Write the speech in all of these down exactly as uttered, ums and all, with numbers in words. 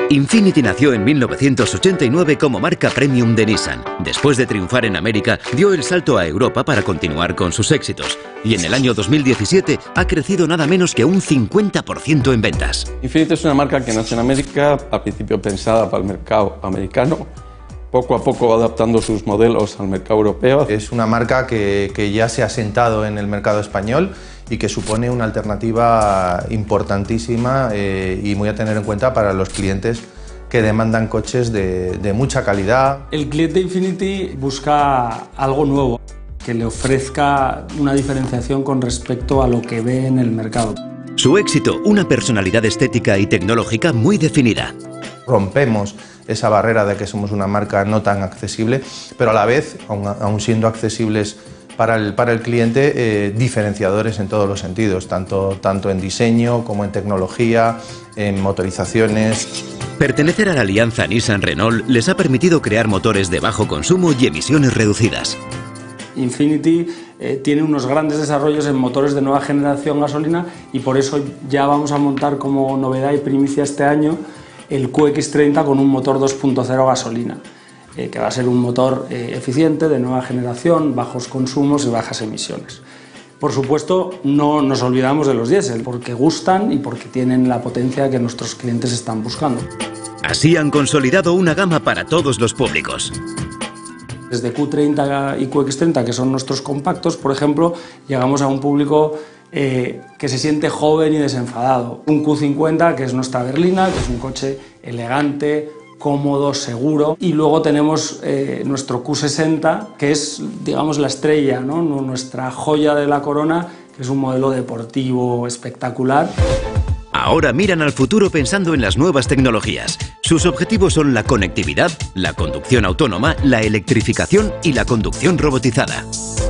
Infiniti nació en mil novecientos ochenta y nueve como marca premium de Nissan. Después de triunfar en América, dio el salto a Europa para continuar con sus éxitos. Y en el año dos mil diecisiete ha crecido nada menos que un cincuenta por ciento en ventas. Infiniti es una marca que nació en América, al principio pensada para el mercado americano. Poco a poco va adaptando sus modelos al mercado europeo. Es una marca que, que ya se ha asentado en el mercado español y que supone una alternativa importantísima eh, y muy a tener en cuenta para los clientes que demandan coches de, de mucha calidad. El cliente Infiniti busca algo nuevo, que le ofrezca una diferenciación con respecto a lo que ve en el mercado. Su éxito, una personalidad estética y tecnológica muy definida. Rompemos esa barrera de que somos una marca no tan accesible, pero a la vez, aun, aun siendo accesibles para el, para el cliente, eh, diferenciadores en todos los sentidos, tanto, tanto en diseño como en tecnología, en motorizaciones. Pertenecer a la alianza Nissan-Renault les ha permitido crear motores de bajo consumo y emisiones reducidas. Infiniti eh, tiene unos grandes desarrollos en motores de nueva generación gasolina y por eso ya vamos a montar como novedad y primicia este año el Q X treinta con un motor dos punto cero gasolina, eh, que va a ser un motor eh, eficiente, de nueva generación, bajos consumos y bajas emisiones. Por supuesto, no nos olvidamos de los diésel, porque gustan y porque tienen la potencia que nuestros clientes están buscando. Así han consolidado una gama para todos los públicos. Desde Q treinta y Q X treinta, que son nuestros compactos, por ejemplo, llegamos a un público eh, que se siente joven y desenfadado. Un Q cincuenta, que es nuestra berlina, que es un coche elegante, cómodo, seguro. Y luego tenemos eh, nuestro Q sesenta, que es, digamos, la estrella, ¿no? Nuestra joya de la corona, que es un modelo deportivo espectacular. Ahora miran al futuro pensando en las nuevas tecnologías. Sus objetivos son la conectividad, la conducción autónoma, la electrificación y la conducción robotizada.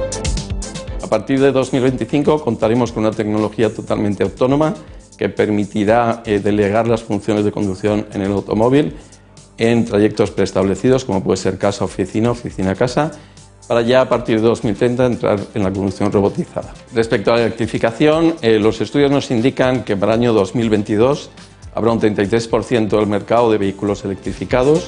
A partir de dos mil veinticinco contaremos con una tecnología totalmente autónoma que permitirá eh, delegar las funciones de conducción en el automóvil en trayectos preestablecidos, como puede ser casa-oficina, oficina-casa, para ya a partir de dos mil treinta entrar en la conducción robotizada. Respecto a la electrificación, eh, los estudios nos indican que para el año dos mil veintidós habrá un treinta y tres por ciento del mercado de vehículos electrificados.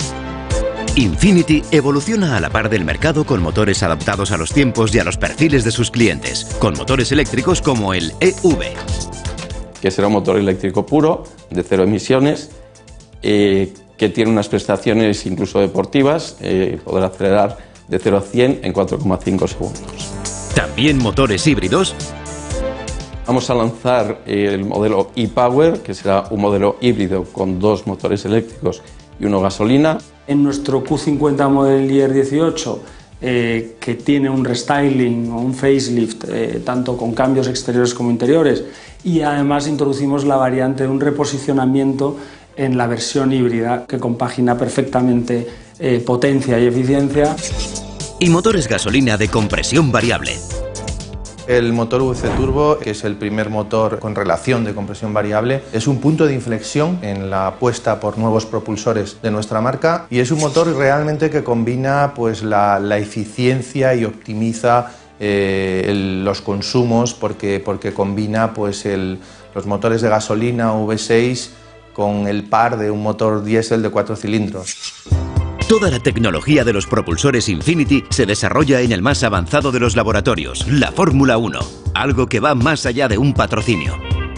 Infiniti evoluciona a la par del mercado con motores adaptados a los tiempos y a los perfiles de sus clientes, con motores eléctricos como el E V. Que será un motor eléctrico puro, de cero emisiones, eh, que tiene unas prestaciones incluso deportivas, eh, podrá acelerar de cero a cien en cuatro coma cinco segundos. También motores híbridos. Vamos a lanzar el modelo e-Power, que será un modelo híbrido con dos motores eléctricos y uno gasolina. En nuestro Q cincuenta Model Year dieciocho, eh, que tiene un restyling o un facelift, eh, tanto con cambios exteriores como interiores, y además introducimos la variante de un reposicionamiento en la versión híbrida, que compagina perfectamente eh, potencia y eficiencia. Y motores gasolina de compresión variable. El motor V C Turbo, que es el primer motor con relación de compresión variable, es un punto de inflexión en la apuesta por nuevos propulsores de nuestra marca y es un motor realmente que combina pues, la, la eficiencia y optimiza eh, el, los consumos porque, porque combina pues, el, los motores de gasolina V seis con el par de un motor diésel de cuatro cilindros. Toda la tecnología de los propulsores Infiniti se desarrolla en el más avanzado de los laboratorios, la Fórmula uno, algo que va más allá de un patrocinio.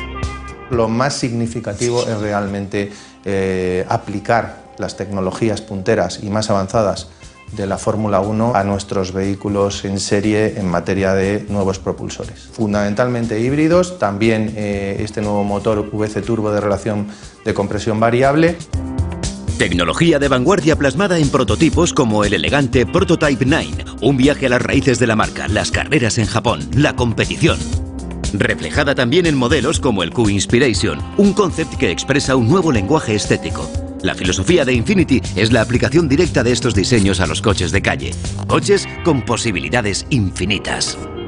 Lo más significativo es realmente eh, aplicar las tecnologías punteras y más avanzadas de la Fórmula uno a nuestros vehículos en serie en materia de nuevos propulsores. Fundamentalmente híbridos, también eh, este nuevo motor V C Turbo de relación de compresión variable. Tecnología de vanguardia plasmada en prototipos como el elegante Prototype nueve, un viaje a las raíces de la marca, las carreras en Japón, la competición. Reflejada también en modelos como el Q Inspiration, un concept que expresa un nuevo lenguaje estético. La filosofía de Infiniti es la aplicación directa de estos diseños a los coches de calle. Coches con posibilidades infinitas.